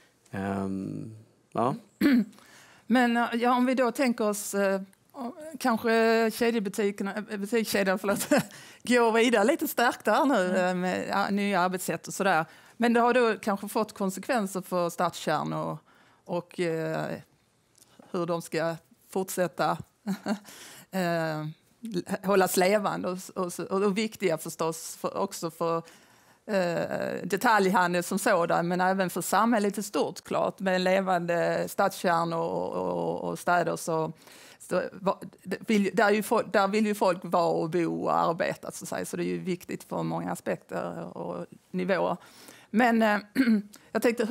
Ja. Men om vi då tänker oss kanske butikskedjan går vidare lite starkt där nu med nya arbetssätt och sådär. Men det har då kanske fått konsekvenser för stadskärnor och hur de ska fortsätta hållas levande och viktiga förstås också för detaljhandel som sådan, men även för samhället i stort, klart. Med levande stadskärnor och städer där vill ju folk vara och bo och arbeta, så det är ju viktigt på många aspekter och nivåer. Men jag tänkte,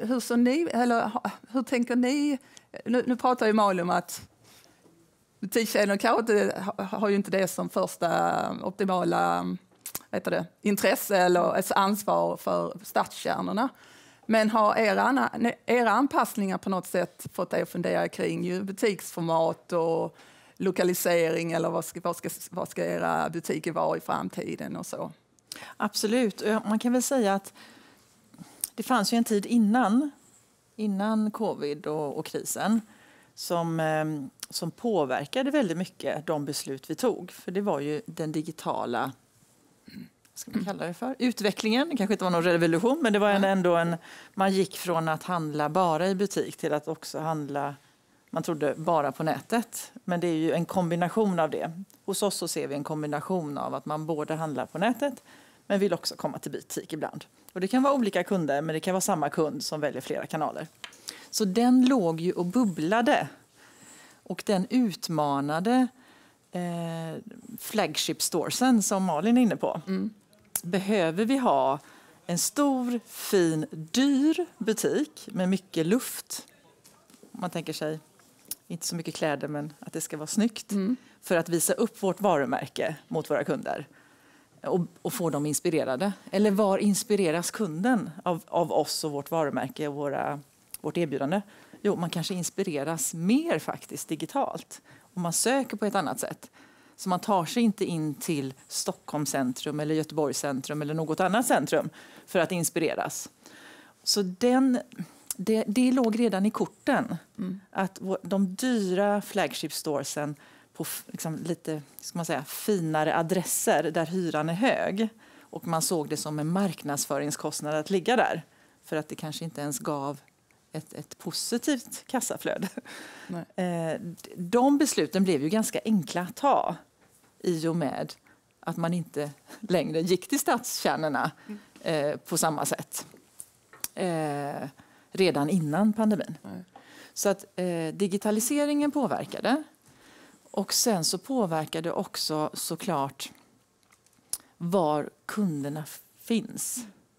hur tänker ni? Nu pratar ju Malin om att butikskedjor kanske har ju inte det som första optimala intresse eller ansvar för stadskärnorna. Men har era anpassningar på något sätt fått er att fundera kring butiksformat och lokalisering, eller vad ska era butiker vara i framtiden och så? Absolut. Man kan väl säga att det fanns ju en tid innan covid och krisen som påverkade väldigt mycket de beslut vi tog. För det var ju den digitala, ska man kalla det för, utvecklingen. Det kanske inte var någon revolution, men det var ändå man gick från att handla bara i butik till att också handla, man trodde, bara på nätet. Men det är ju en kombination av det. Hos oss så ser vi en kombination av att man både handlar på nätet men vill också komma till butik ibland. Och det kan vara olika kunder, men det kan vara samma kund som väljer flera kanaler. Så den låg ju och bubblade. Och den utmanade flagship storesen som Malin är inne på. Behöver vi ha en stor, fin, dyr butik med mycket luft? Man tänker sig, inte så mycket kläder, men att det ska vara snyggt. För att visa upp vårt varumärke mot våra kunder. Och få dem inspirerade. Eller var inspireras kunden av oss och vårt varumärke och vårt erbjudande? Jo, man kanske inspireras mer faktiskt digitalt. Och man söker på ett annat sätt. Så man tar sig inte in till Stockholms centrum eller Göteborgs centrum eller något annat centrum för att inspireras. Så det låg redan i korten. Att de dyra flagship storesen på lite, ska man säga, finare adresser där hyran är hög. Och man såg det som en marknadsföringskostnad att ligga där. För att det kanske inte ens gav ett positivt kassaflöde. De besluten blev ju ganska enkla att ta i och med att man inte längre gick till stadskärnorna på samma sätt redan innan pandemin. Så att digitaliseringen påverkade, och sen så påverkade också såklart var kunderna finns.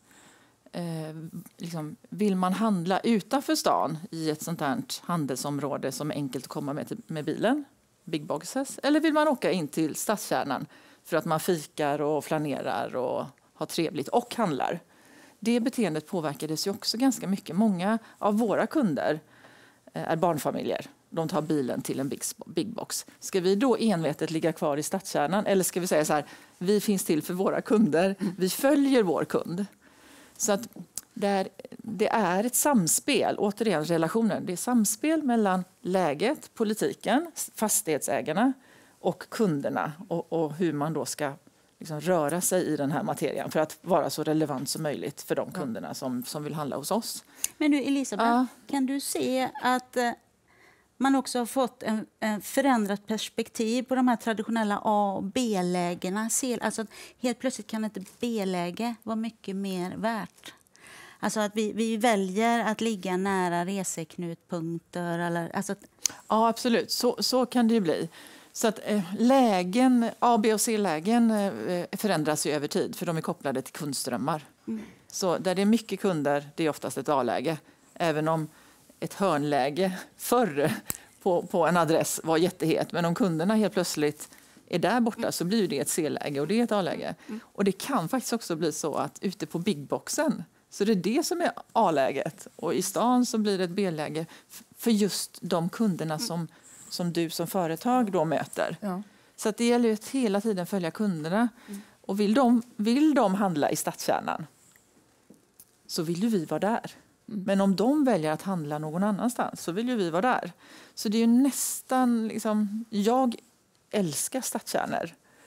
Vill man handla utanför stan i ett sånt här handelsområde som är enkelt att komma med bilen, big boxes, eller vill man åka in till stadskärnan för att man fikar och flanerar och har trevligt och handlar? Det beteendet påverkades ju också ganska mycket. Många av våra kunder är barnfamiljer. De tar bilen till en big box. Ska vi då envetet ligga kvar i stadskärnan, eller ska vi säga så här: vi finns till för våra kunder, vi följer vår kund? Så att det är ett samspel, återigen relationen. Det är samspel mellan läget, politiken, fastighetsägarna och kunderna. Och hur man då ska röra sig i den här materien för att vara så relevant som möjligt för de kunderna som vill handla hos oss. Men du Elisabeth, kan du se att man också har fått en förändrat perspektiv på de här traditionella A- och B-lägena? Alltså helt plötsligt kan ett B-läge vara mycket mer värt. Alltså att vi väljer att ligga nära reseknutpunkter. Ja, absolut. Så kan det ju bli. Så att lägen, A-, B- och C-lägen förändras ju över tid, för de är kopplade till kundströmmar. Så där det är mycket kunder, det är oftast ett A-läge. Även om ett hörnläge förr på en adress var jättehet. Men om kunderna helt plötsligt är där borta så blir det ett C-läge och det är ett A-läge. Och det kan faktiskt också bli så att ute på bigboxen så det är det som är A-läget och i stan så blir det ett B-läge för just de kunderna som du som företag då möter. Ja. Så att det gäller ju att hela tiden följa kunderna. Och vill de handla i stadskärnan så vill ju vi vara där. Men om de väljer att handla någon annanstans så vill ju vi vara där. Så det är ju nästan liksom, jag älskar stadskärnor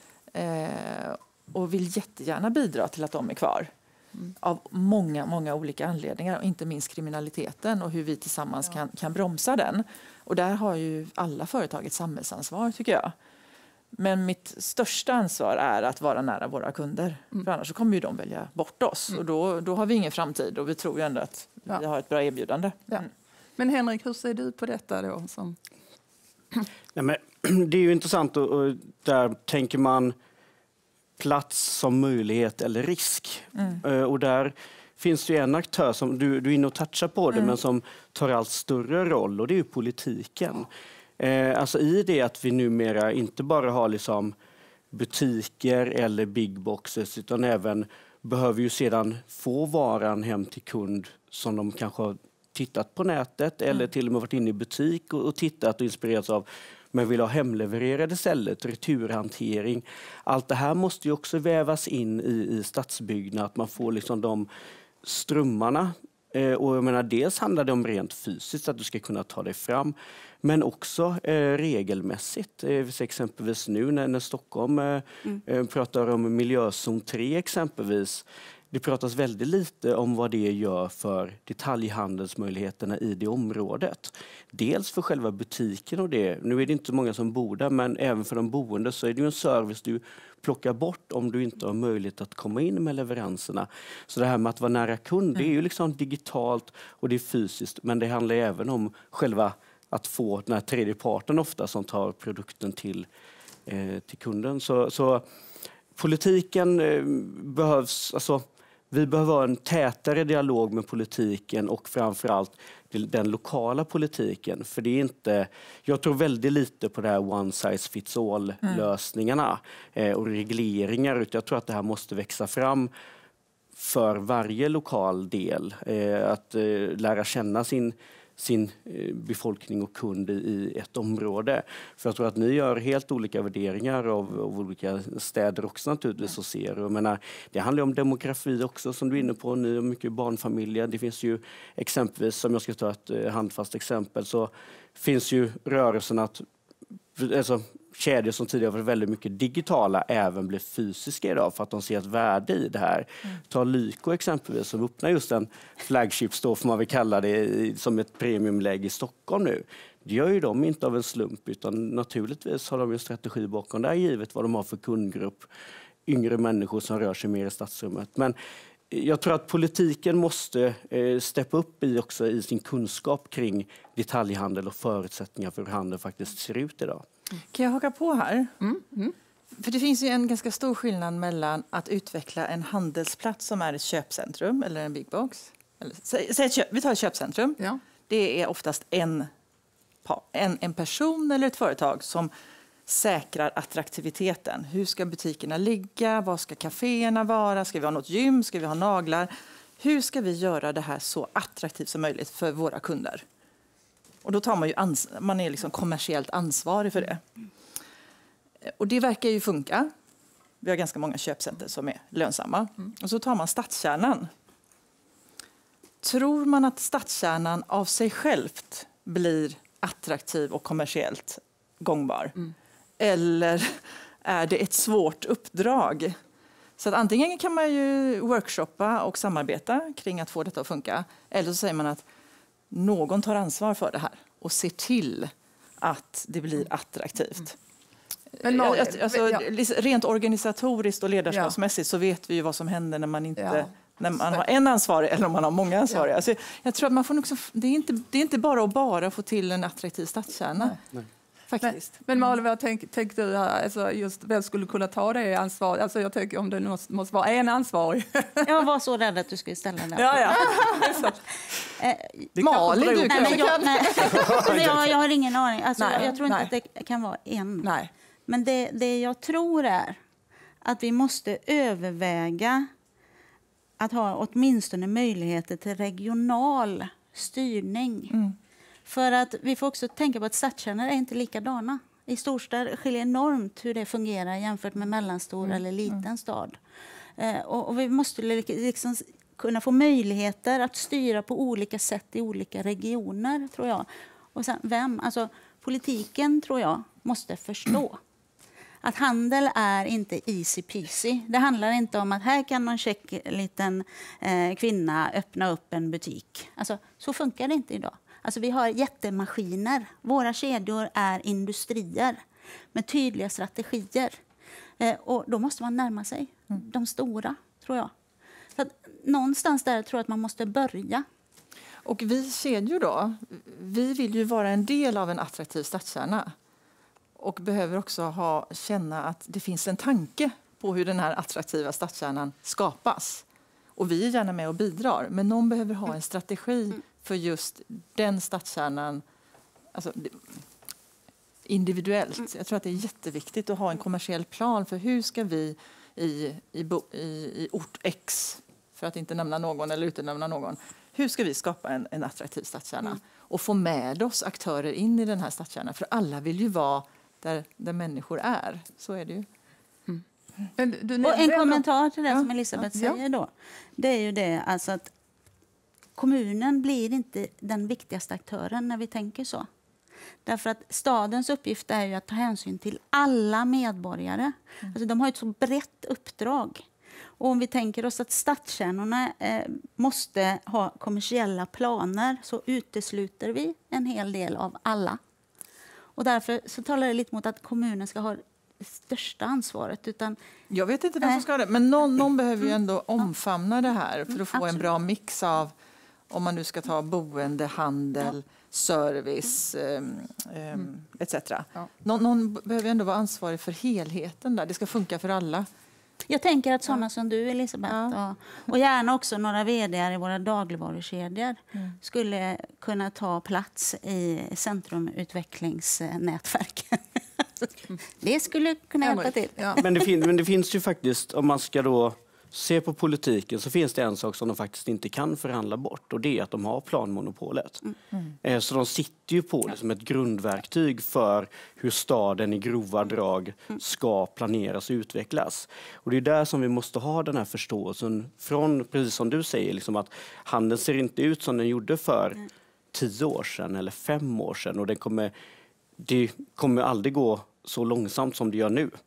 och vill jättegärna bidra till att de är kvar. Av många olika anledningar och inte minst kriminaliteten och hur vi tillsammans kan bromsa den. Och där har ju alla företag ett samhällsansvar tycker jag. Men mitt största ansvar är att vara nära våra kunder. För annars så kommer ju de välja bort oss. Och då har vi ingen framtid och vi tror ju ändå att vi har ett bra erbjudande. Ja. Men Henrik, hur ser du på detta då? Nej, men det är ju intressant och där tänker man plats som möjlighet eller risk. Och där finns det ju en aktör som du är inne och touchar på det men som tar allt större roll och det är ju politiken. Alltså i det att vi numera inte bara har liksom butiker eller big boxes utan även behöver ju sedan få varan hem till kund som de kanske har tittat på nätet eller till och med varit inne i butik och tittat och inspirerats av men vill ha hemlevererade istället, returhantering. Allt det här måste ju också vävas in i stadsbyggnad, att man får liksom de strömmarna. Och jag menar, dels handlar det om rent fysiskt, att du ska kunna ta dig fram, men också regelmässigt. Exempelvis nu när Stockholm pratar om miljözon 3 exempelvis. Det pratas väldigt lite om vad det gör för detaljhandelsmöjligheterna i det området. Dels för själva butiken och det. Nu är det inte många som bor där, men även för de boende så är det ju en service du plockar bort om du inte har möjlighet att komma in med leveranserna. Så det här med att vara nära kund, det är ju liksom digitalt och det är fysiskt, men det handlar även om själva att få den här tredje parten ofta som tar produkten till kunden. Så politiken behövs, alltså vi behöver ha en tätare dialog med politiken och framförallt den lokala politiken. För det är inte, jag tror väldigt lite på det här one size fits all lösningarna och regleringar. Utan jag tror att det här måste växa fram för varje lokal del. Att lära känna sin befolkning och kund i ett område. För jag tror att ni gör helt olika värderingar av olika städer också naturligtvis och ser. Jag menar, det handlar om demografi också som du är inne på. Ni har mycket barnfamiljer. Det finns ju exempelvis, som jag ska ta ett handfast exempel, så finns ju rörelsen att alltså, kedjor som tidigare var väldigt mycket digitala även blir fysiska idag för att de ser ett värde i det här. Ta Lyko exempelvis som öppnar just en flagship store, får man väl kalla det, som ett premiumläge i Stockholm nu. Det gör ju de inte av en slump utan naturligtvis har de en strategi bakom det här givet vad de har för kundgrupp. Yngre människor som rör sig mer i stadsrummet. Men jag tror att politiken måste steppa upp också i sin kunskap kring detaljhandel och förutsättningar för hur handeln faktiskt ser ut idag. Kan jag haka på här? För det finns ju en ganska stor skillnad mellan att utveckla en handelsplats som är ett köpcentrum eller en big box. Vi tar ett köpcentrum. Ja. Det är oftast en person eller ett företag som säkrar attraktiviteten. Hur ska butikerna ligga? Vad ska kaféerna vara? Ska vi ha något gym? Ska vi ha naglar? Hur ska vi göra det här så attraktivt som möjligt för våra kunder? Och då tar man ju man är liksom kommersiellt ansvarig för det. Och det verkar ju funka. Vi har ganska många köpcenter som är lönsamma. Och så tar man stadskärnan. Tror man att stadskärnan av sig självt blir attraktiv och kommersiellt gångbar? Eller är det ett svårt uppdrag? Så att antingen kan man ju workshoppa och samarbeta kring att få detta att funka. Eller så säger man att någon tar ansvar för det här och ser till att det blir attraktivt. Men rent organisatoriskt och ledarskapsmässigt så vet vi ju vad som händer när man inte när man har en ansvarig eller om man har många ansvariga. Ja. Alltså, jag tror att man får också, det är inte bara att få till en attraktiv stadskärna. Nej. Faktiskt. Men Malin, vad tänkte du här? Alltså, just vem skulle kunna ta det ansvaret? Alltså, jag tänker om det måste vara en ansvarig. Jag var så rädd att du skulle ställa den. Malin, du kanske kan. Jag har ingen aning. Alltså, jag tror inte att det kan vara en. Nej. Men det jag tror är att vi måste överväga att ha åtminstone möjligheter till regional styrning. För att vi får också tänka på att stadskärnor är inte likadana. I storstad skiljer enormt hur det fungerar jämfört med mellanstor eller liten stad. Och vi måste liksom kunna få möjligheter att styra på olika sätt i olika regioner, tror jag. Och sen politiken, tror jag, måste förstå att handel är inte easy peasy. Det handlar inte om att här kan någon check liten kvinna öppna upp en butik. Alltså, så funkar det inte idag. Alltså, vi har jättemaskiner. Våra kedjor är industrier med tydliga strategier. Och då måste man närma sig de stora, tror jag. Så att någonstans där tror jag att man måste börja. Och vi kedjor då, vi vill ju vara en del av en attraktiv stadskärna. Och behöver också känna att det finns en tanke på hur den här attraktiva stadskärnan skapas. Och vi är gärna med och bidrar, men någon behöver ha en strategi för just den stadskärnan, alltså individuellt. Jag tror att det är jätteviktigt att ha en kommersiell plan för hur ska vi i ort X, för att inte nämna någon eller utenämna någon, hur ska vi skapa en attraktiv stadskärna och få med oss aktörer in i den här stadskärnan? För alla vill ju vara där människor är. Så är det ju. Och en kommentar till det som Elisabeth säger då. Det är ju det alltså att kommunen blir inte den viktigaste aktören när vi tänker så. Därför att stadens uppgift är ju att ta hänsyn till alla medborgare. Alltså de har ett så brett uppdrag. Och om vi tänker oss att stadskärnorna måste ha kommersiella planer så utesluter vi en hel del av alla. Och därför så talar det lite mot att kommunen ska ha det största ansvaret. Utan, jag vet inte vem som ska ha det, men någon behöver ju ändå omfamna det här för att få en bra mix av, om man nu ska ta boende, handel, service etc. Någon behöver ändå vara ansvarig för helheten där. Det ska funka för alla. Jag tänker att sådana som du, Elisabeth, och gärna också några vd:ar i våra dagligvarukedjor skulle kunna ta plats i centrumutvecklingsnätverken. Det skulle kunna hjälpa till. Ja. Men det finns ju faktiskt, om man ska då se på politiken, så finns det en sak som de faktiskt inte kan förhandla bort, och det är att de har planmonopolet. Så de sitter ju på det som ett grundverktyg för hur staden i grova drag ska planeras och utvecklas. Och det är där som vi måste ha den här förståelsen från, precis som du säger, liksom att handeln ser inte ut som den gjorde för 10 år sedan eller 5 år sedan, och det kommer aldrig gå så långsamt som det gör nu.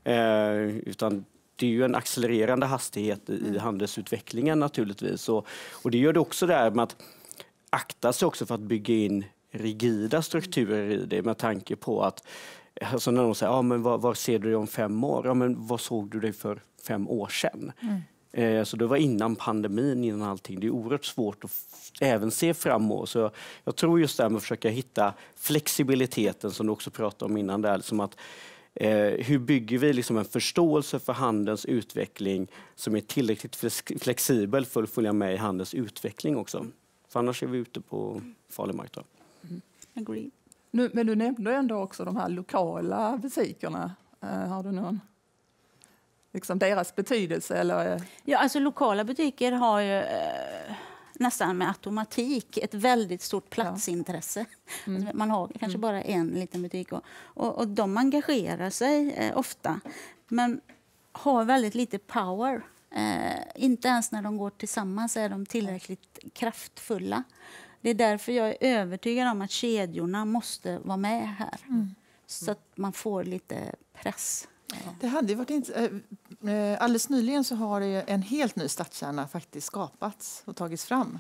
Utan det är ju en accelererande hastighet i handelsutvecklingen naturligtvis. Och det gör det också där med att akta sig också för att bygga in rigida strukturer i det, med tanke på att, alltså när de säger, men vad ser du dig om 5 år? Ja, men vad såg du dig för 5 år sedan? Så det var innan pandemin, innan allting. Det är oerhört svårt att även se framåt. Så jag tror just det här med att försöka hitta flexibiliteten som du också pratade om innan där, som att hur bygger vi liksom en förståelse för handelns utveckling som är tillräckligt flexibel för att följa med i handelns utveckling också. För annars är vi ute på farlig mark då. Agree. Men du nämnde ändå också de här lokala butikerna. Har du någon, liksom deras betydelse? Eller? Ja, alltså lokala butiker har ju nästan med automatik ett väldigt stort platsintresse. Man har kanske bara en liten butik och de engagerar sig ofta, men har väldigt lite power. Inte ens när de går tillsammans är de tillräckligt kraftfulla. Det är därför jag är övertygad om att kedjorna måste vara med här. Så att man får lite press. Det hade varit alldeles nyligen så har en helt ny stadskärna faktiskt skapats och tagits fram.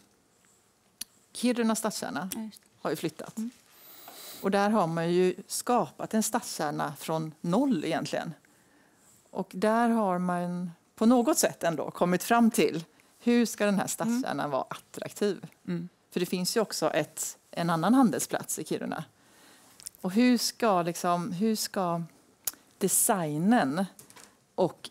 Kiruna stadskärna har ju flyttat. Och där har man ju skapat en stadskärna från noll egentligen. Och där har man på något sätt ändå kommit fram till hur ska den här stadskärnan vara attraktiv. För det finns ju också en annan handelsplats i Kiruna. Och hur ska designen och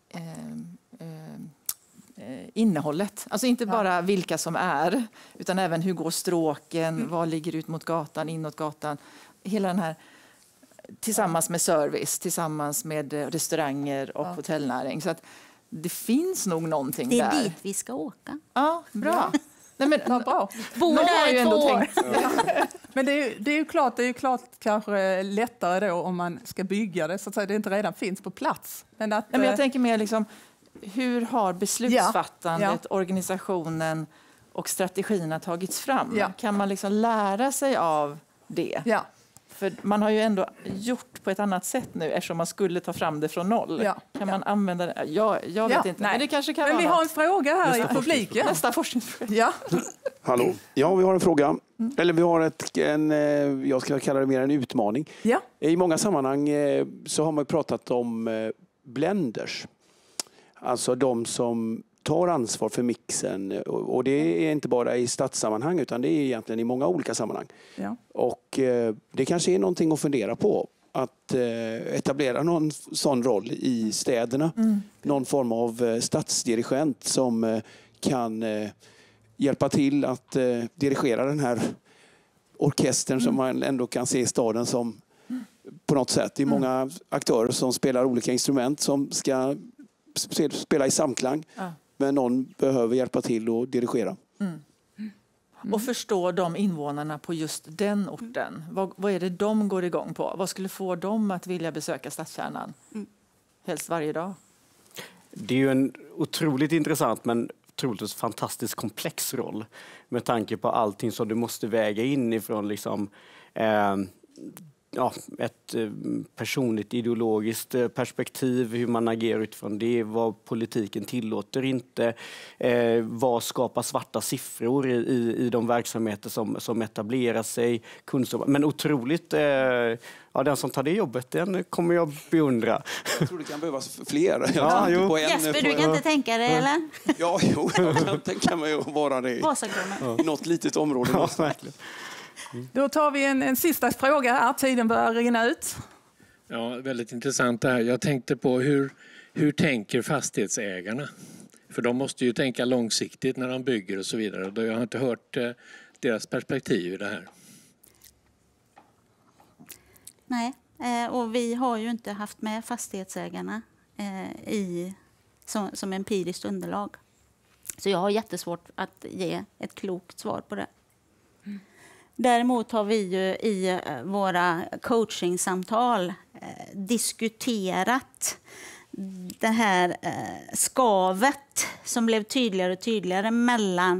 innehållet, alltså inte bara vilka som är, utan även hur går stråken, vad ligger ut mot gatan, inåt gatan, hela den här tillsammans med service, tillsammans med restauranger och hotellnäring. Så att det finns nog någonting där. Det är dit vi ska åka. Ja, bra. Nej, men, bra. Bor där i 2 år. Men det är ju klart kanske lättare då om man ska bygga det så att säga, det inte redan finns på plats. Men jag tänker mer liksom, hur har beslutsfattandet, organisationen och strategierna tagits fram? Ja. Kan man liksom lära sig av det? Ja. För man har ju ändå gjort på ett annat sätt nu eftersom man skulle ta fram det från noll. Ja. Kan man använda det? Jag vet inte. Nej. Men det kanske kan Men vara vi har en något. fråga här i publiken. Nästa forskningsfråga. Ja. Hallå. Ja, vi har en fråga. Eller vi har jag ska kalla det mer en utmaning. Ja. I många sammanhang så har man pratat om blenders. Alltså de som tar ansvar för mixen. Och det är inte bara i stadssammanhang utan det är egentligen i många olika sammanhang. Ja. Och det kanske är någonting att fundera på. Att etablera någon sån roll i städerna. Någon form av stadsdirigent som kan hjälpa till att dirigera den här orkestern som man ändå kan se i staden som på något sätt. Det är många aktörer som spelar olika instrument som ska spela i samklang. Ja. Men någon behöver hjälpa till och dirigera. Och förstå de invånarna på just den orten. Vad är det de går igång på? Vad skulle få dem att vilja besöka stadskärnan? Helst varje dag. Det är ju en otroligt intressant men troligtvis fantastiskt komplex roll med tanke på allting som du måste väga in ifrån liksom, ett personligt ideologiskt perspektiv, hur man agerar utifrån det, vad politiken tillåter inte, vad skapar svarta siffror i de verksamheter som etablerar sig, kunskap. Men otroligt, den som tar det jobbet, den kommer jag beundra. Jag tror det kan behövas fler. Jesper, du kan inte tänka dig, eller? Ja, jo, jag kan tänka mig att vara det i något litet område. Ja, verkligen. Då tar vi en sista fråga här. Tiden börjar rinna ut. Ja, väldigt intressant det här. Jag tänkte på hur tänker fastighetsägarna? För de måste ju tänka långsiktigt när de bygger och så vidare. Jag har inte hört deras perspektiv i det här. Nej, och vi har ju inte haft med fastighetsägarna som empiriskt underlag. Så jag har jättesvårt att ge ett klokt svar på det. Däremot har vi ju i våra coachingsamtal diskuterat det här skavet som blev tydligare och tydligare mellan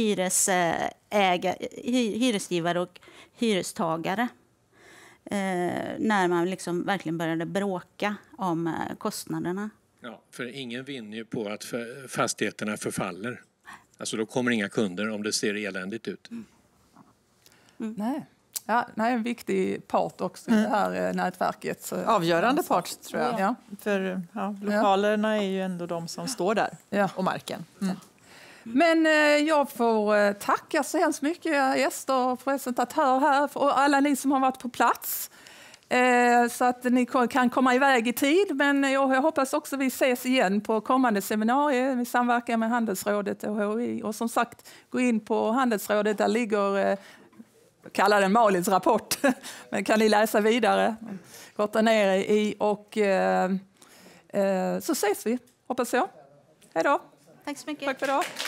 hyresgivare och hyrestagare. När man liksom verkligen började bråka om kostnaderna. Ja, för ingen vinner ju på att fastigheterna förfaller. Alltså då kommer inga kunder om det ser eländigt ut. Nej. Ja, en viktig part också i det här nätverket. Avgörande part, tror jag. Ja. För lokalerna är ju ändå de som står där och marken. Men jag får tacka så hemskt mycket gäster och presentatör här och alla ni som har varit på plats. Så att ni kan komma iväg i tid. Men jag hoppas också vi ses igen på kommande seminarier. Vi samverkar med Handelsrådet och HI. Och som sagt, gå in på Handelsrådet. Där ligger, kallar den Malins rapport. Men kan ni läsa vidare. Gotta ner i och så ses vi. Hoppas jag. Hej då. Tack så mycket. Tack för idag.